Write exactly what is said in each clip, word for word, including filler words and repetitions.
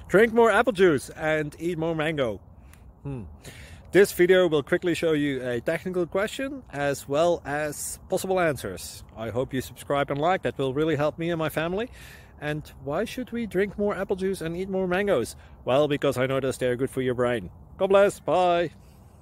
Drink more apple juice and eat more mango. Hmm. This video will quickly show you a technical question as well as possible answers. I hope you subscribe and like, that will really help me and my family. And why should we drink more apple juice and eat more mangoes? Well, because I noticed they're good for your brain. God bless, bye!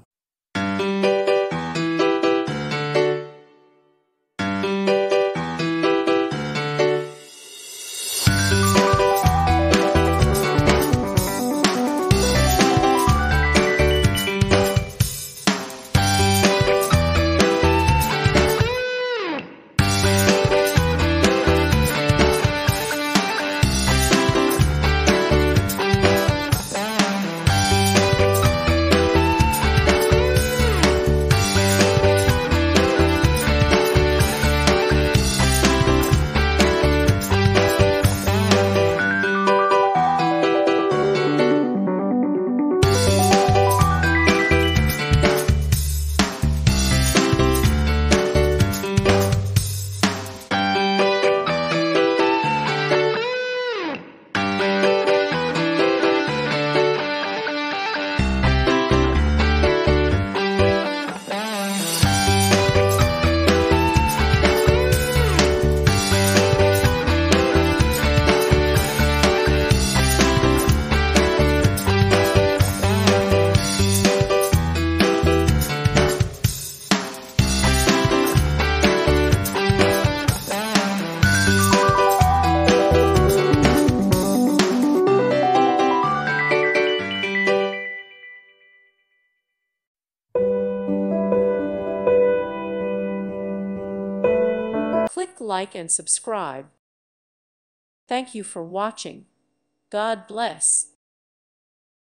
Click like and subscribe. Thank you for watching. God bless.